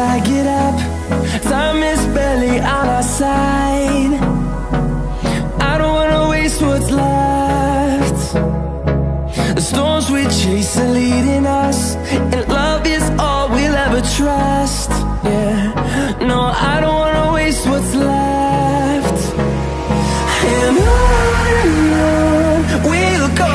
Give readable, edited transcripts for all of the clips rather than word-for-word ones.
I get up, time is barely on our side. I don't wanna waste what's left. The storms we chase are leading us, and love is all we'll ever trust. Yeah, no, I don't wanna waste what's left. And on we'll go,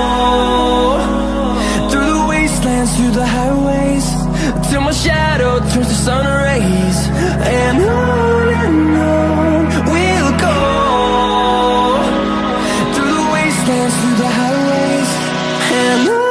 through the wastelands, through the highways, till my shadow turns to sun rays. And on we'll go, through the wastelands, through the highways, and on.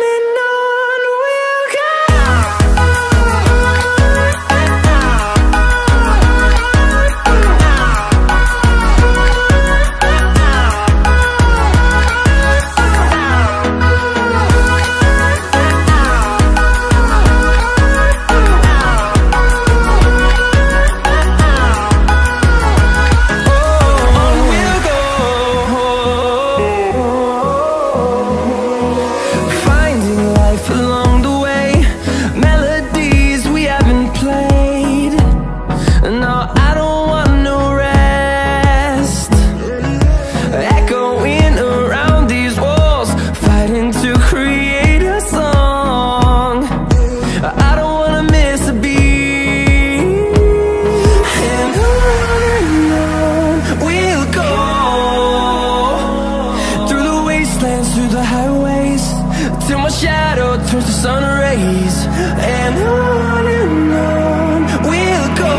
Through the highways, till my shadow turns to sun rays. And on we'll go,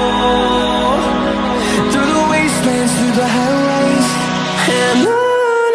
through the wastelands, through the highways, and on.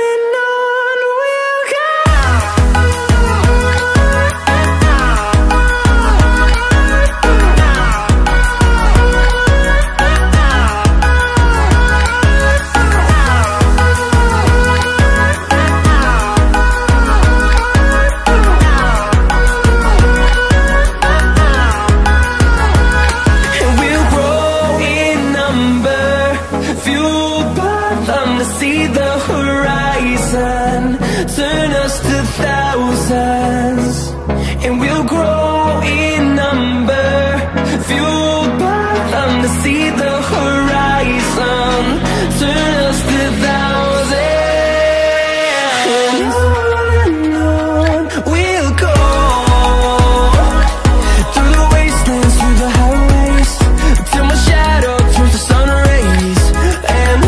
See the horizon turn us to thousands, and we'll grow in number, fueled by them. To see the horizon turn us to thousands, and on we'll go, through the wastelands, through the highways, till my shadow turns to sun rays. And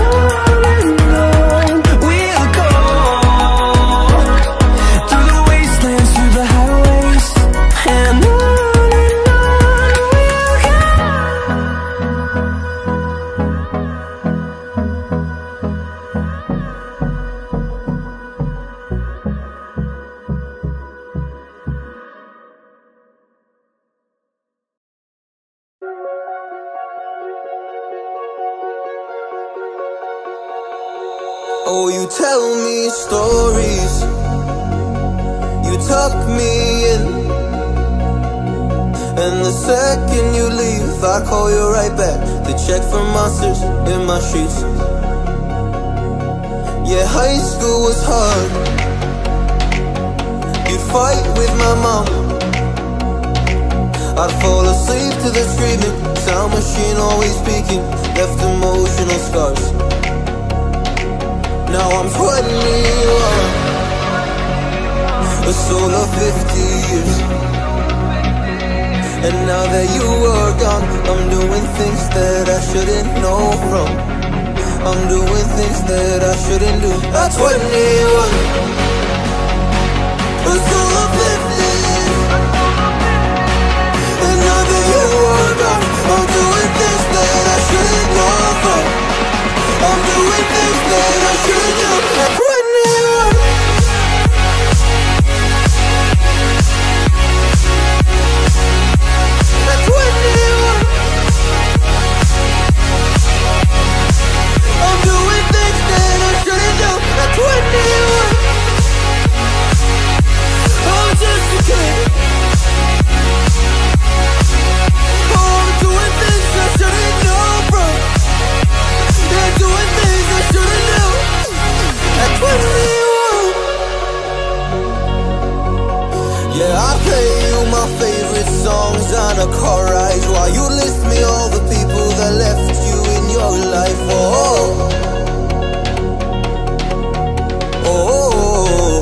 oh, you tell me stories, you tuck me in, and the second you leave, I call you right back to check for monsters in my sheets. Yeah, high school was hard. You'd fight with my mom, I'd fall asleep to the screaming, sound machine always speaking, left emotional scars. Now I'm 21, a soul of 50 years. And now that you are gone, I'm doing things that I shouldn't know from. I'm doing things that I shouldn't do. At 21, a soul of 50 years. And now that you are gone, I'm doing things that I shouldn't know from. I'm doing things that I shouldn't do. At 21. At 21. I'm doing things that I shouldn't do. At 21. life. Oh, oh, oh.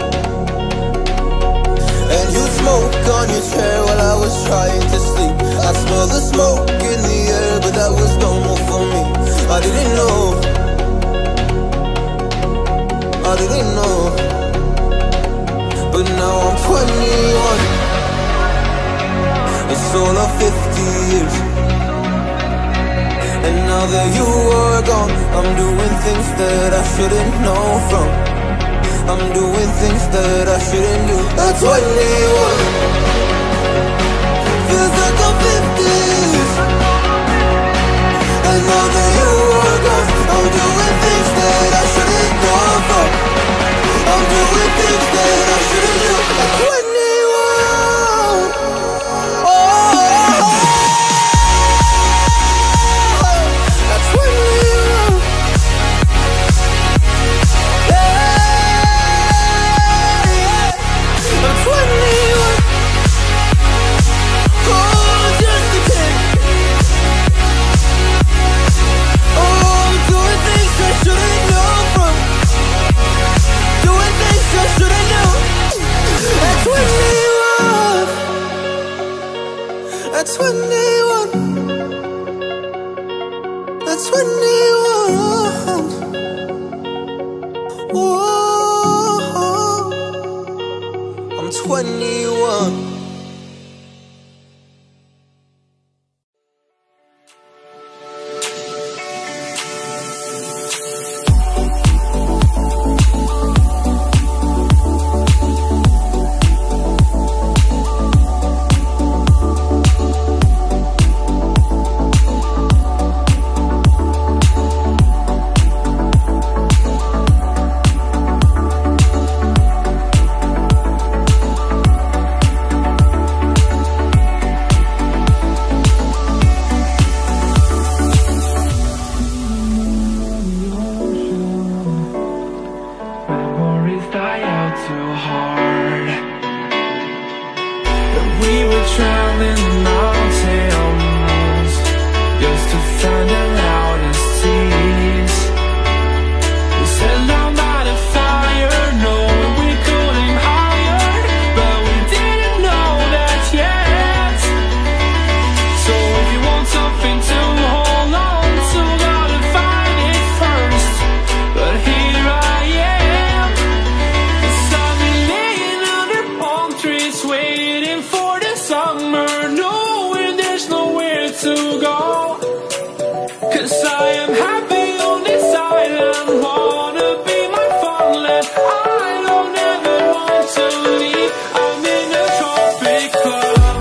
And you smoke on your chair while I was trying to sleep. I smell the smoke in the air, but that was normal for me. I didn't know, I didn't know. But now I'm 21. It's all of 50 years. And now that you are gone, I'm doing things that I shouldn't know from. I'm doing things that I shouldn't do. At 21, feels like I'm 50s. And now that you are gone, I'm doing things that I shouldn't know from. I'm doing things that I shouldn't do. At 21, oh, at 21, yeah, at 21, oh, just a kid. Oh, I'm doing things I shouldn't know from. Doing things I shouldn't know. At 21, at 21, at 21, oh, I'm 21. Memories die out too hard. But we were traveling the mountains just to find the loudest tears. We set down by the fire, knowing we could aim higher, but we didn't know that yet. So if you want something to hold on to, gotta find it first. But here I am, 'cause I've been laying under palm trees, waiting for the summer, knowing there's nowhere to go. 'Cause I am happy on this island, wanna be my farmland. I don't ever want to leave, I'm in a tropic club.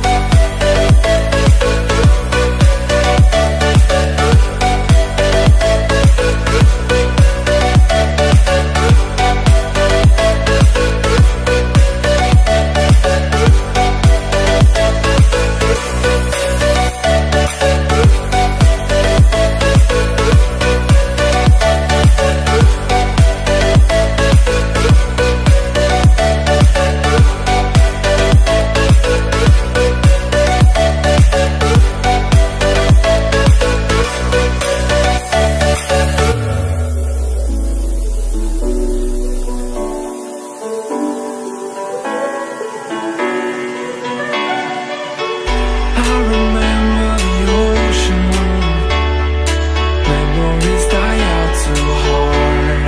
I remember the ocean, memories die out too hard.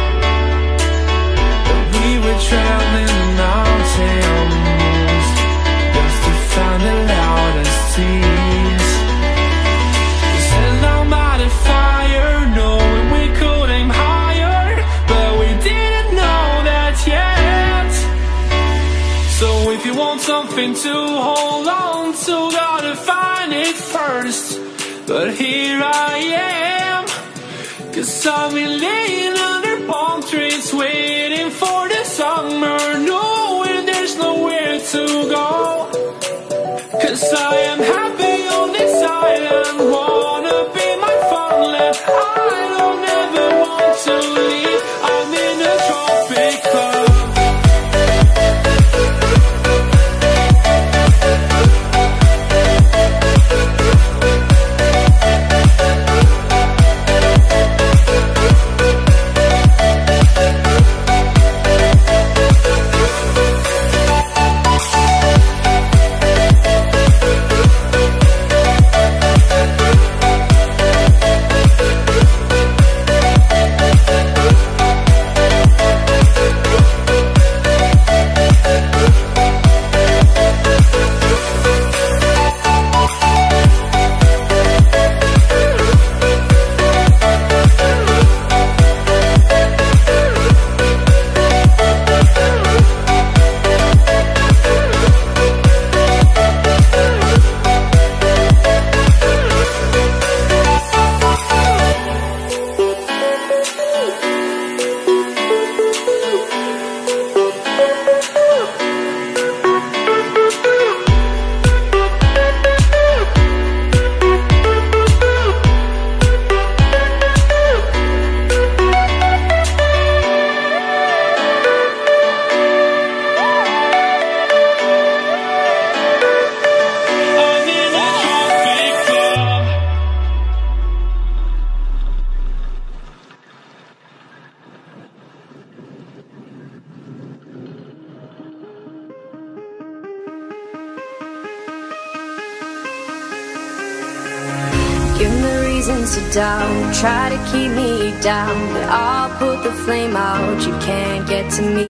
But we were traveling the mountains just to find the loudest tears. We sat down by the fire, knowing we could aim higher, but we didn't know that yet. So if you want something to hold on to, gotta find it first. But here I am, 'cause I've been laying under palm trees, waiting for the summer, knowing there's nowhere to go. 'Cause I am happy on this island, wanna be my farmland. I don't ever want to leave, I'm in a tropic club. reasons to doubt, try to keep me down, but I'll put the flame out. You can't get to me.